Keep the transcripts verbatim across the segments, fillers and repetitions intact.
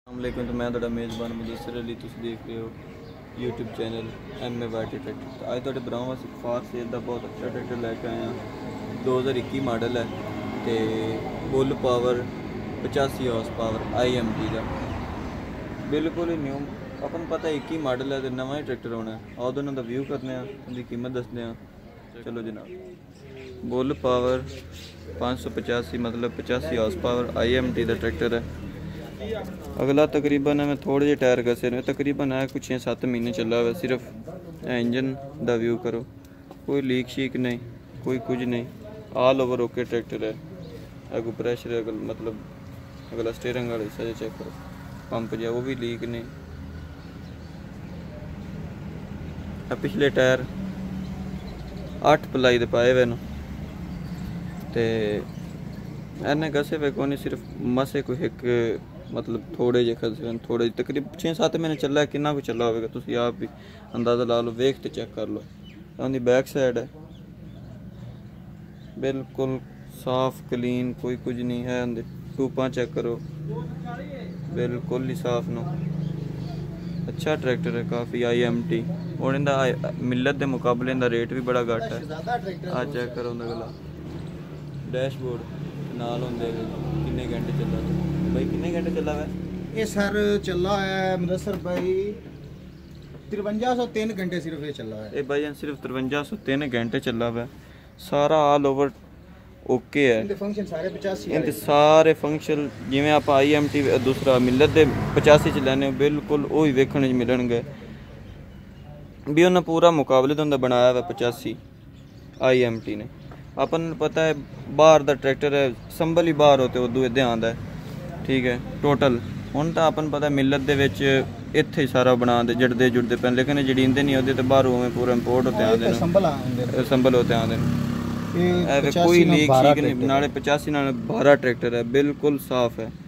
अस्सलामुअलैकुम। तो मैं ਤੁਹਾਡਾ ਮੇਜ਼ਬਾਨ ਮੁਦੱਸਰ ਅਲੀ, ਤੁਸੀਂ ਦੇਖ ਰਹੇ ਹੋ YouTube channel M A Y T tractor. तो अज ਤੁਹਾਡੇ ਬਰਾਵਾਂ ਵਾਸਤੇ फार सेल का बहुत अच्छा ट्रैक्टर लैके आए हैं। दो हज़ार इक्की मॉडल है तो फुल पावर पचासी horse power I M T का बिल्कुल ही न्यू। अपन पता इक्की मॉडल है तो नवा ही ट्रैक्टर होना है। आओ दोनों का व्यू करने उनकी कीमत दसने। चलो जनाब, फुल पावर पाँच सौ पचासी मतलब पचासी horse power I M T का ट्रैक्टर है। अगला तकरीबन मैं थोड़े जे टायर घसे ने, तकरीबन है कुछ छः सत्त महीने चला हुआ। सिर्फ इंजन का व्यू करो, कोई लीक शीक नहीं, कोई कुछ नहीं, ऑल ओवर ओके ट्रैक्टर है। अगू प्रेशर अगल मतलब अगला स्टेयरिंग वाला हिस्सा चेक करो, पंप जो वो भी लीक नहीं। पिछले टायर अठ पलाई दे पाए हुए ते इन्हें घसे पे को नहीं, सिर्फ मसे कोई एक मतलब थोड़े जे खसे थोड़े तकरीबन छे सत्त महीने चला है। कितना कुछ चला होगा तुम आप भी अंदाज़ा ला लो, वेख तो चेक कर लो। उनकी बैक साइड है बिल्कुल साफ क्लीन, कोई कुछ नहीं है। उनके टूपा चेक करो, बिल्कुल ही साफ नो। अच्छा ट्रैक्टर है काफ़ी आई एम टी। और इनका मिलत के मुकाबले इनका रेट भी बड़ा घट है। आ चेक करो गला डैशबोर्ड नाल होंगे किन्ने घंटे चला भाई, किन्ने घंटे चला हुआ ये सर चला है मुदस्सर भाई तिरवंजा सौ तीन घंटे सिर्फ ये चला है। ये भाई सिर्फ तिरवंजा सौ तीन घंटे चला हुआ। सारा ऑल ओवर ओके है। इनके फंक्शन सारे पचासी इनके सारे फंक्शन जिवें आप आई एम टी दूसरा मिलत दे पचासी च लैने बिल्कुल वही वेखने मिलणगे भी। उन्हें पूरा मुकाबले तो उन्हें बनाया हुआ पचासी आई एम टी ने। अपन पता है बाहर का ट्रैक्टर है, संभल ही बाहर होते उदू इधे आंदा है, ठीक है। टोटल हुण तो अपन पता मिलत दे विच इत्थे ही सारा बना दे जड़दे जुड़दे पे, लेकिन जड़ींदे नहीं होते तो बाहर उवें पूरा इंपोर्ट होते आंदे ने, संभल होते आंदे ने। कोई लीक शीक नहीं, नाले पचासी नाले बारह ट्रैक्टर है, बिल्कुल साफ है।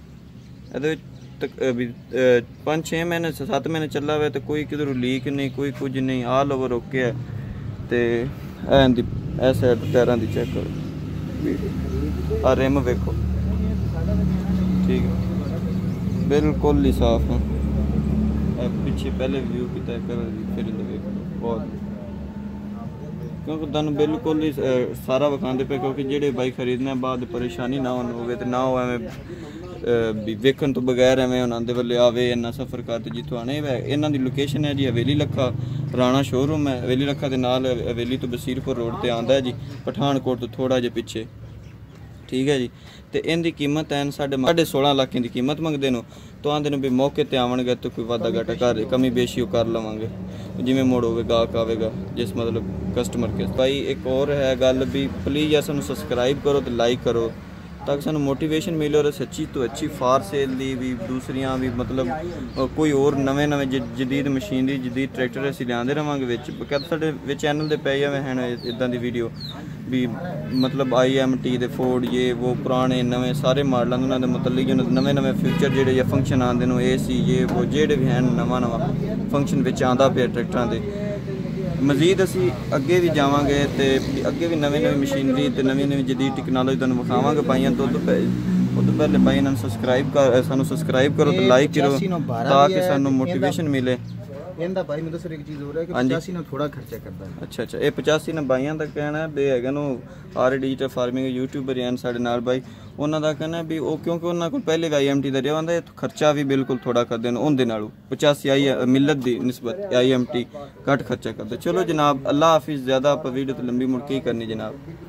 पाँच छे महीने सत्त महीने चला हुआ तो कोई किधर लीक नहीं, कोई कुछ नहीं, ऑल ओवर ओके है। तो ए साइड टायरां दी चेक करो, आ रिम वेखो, ठीक है, बिल्कुल ही साफ है। पीछे पहले व्यू किया फिर वेखो बहुत, क्योंकि तुम बिल्कुल ही सारा विखाते पे, क्योंकि जेडे बाइक खरीदने बाद परेशानी ना हो तो ना हो एवं भी वेखन तो बगैर एवं उन्होंने वाले आवे इन्ना सफ़र करते जितों आने। इन्हों की लोकेशन है जी हवेली लखा राणा शोरूम है। हवेली लखा के नाल हवेली तो बसीरपुर रोड पर आंदा है जी, पठानकोट तो थोड़ा जिहा पिछे, ठीक है जी। तो इनकी कीमत है साढ़े साढ़े सोलह लाख की कीमत मंगते हैं। तो आंदे भी मौके पर आवणगे तो कोई वाधा घाटा कर कमी बेशी कर लवांगे जिमें मोड़ होवे गाहक आवेगा जिस मतलब कस्टमर के। भाई एक और है गल भी, प्लीज़ यार सानू सब्सक्राइब करो तो लाइक करो ताकि सानू मोटिवेशन मिले। और अच्छी तो अच्छी फार सेल दी भी दूसरियां भी मतलब कोई और नवे नवे जदीद मशीनरी जदीद ट्रैक्टर असीं लिआंदे रहांगे विच। बकायदा साडे चैनल दे पे जावे हैं इदां दी वीडियो भी, मतलब आई एम टी दे फोर्ड ये वो पुराने नवे सारे मॉडलों उन्होंने दे मतलब नवे नवे फ्यूचर जेडे या फंक्शन आते हैं ए सी ये वो जेडे भी हैं नवा नवा फंक्शन विच आंदा पिया ट्रैक्टरां दे। मजीद असी अगे भी जावांगे तो अगे भी नवी नवी मशीनरी तो नवी नवी जदीद टेक्नोलॉजी तुहानूं विखावांगे भाइयों। तो उदों पहले भाई इन्होंने सब्सक्राइब कर सानू सब्सक्राइब करो तो लाइक करो ताकि सानू मोटिवेशन मिले। इनका भाई मुदस्सर एक चीज़ हो रहा है कि पचासी ना थोड़ा खर्चा करता है। अच्छा अच्छा, ये पचासी ने भाइयों का कहना है बे है आर डिजिटल फार्मिंग यूट्यूबर हैं साढ़े नाल भाई, उन्होंने कहना है भी वो क्योंकि उन्होंने को पहले भी आई एम टी का रहा होंगे खर्चा भी बिल्कुल थोड़ा करते हैं उनके नालों पचासी आई मिलत की निस्बत आई एम टी घट खर्चा करते। चलो जनाब, अल्लाह हाफिज़। ज़्यादा आप वीडियो तो लंबी मुड़ के ही करनी जनाब।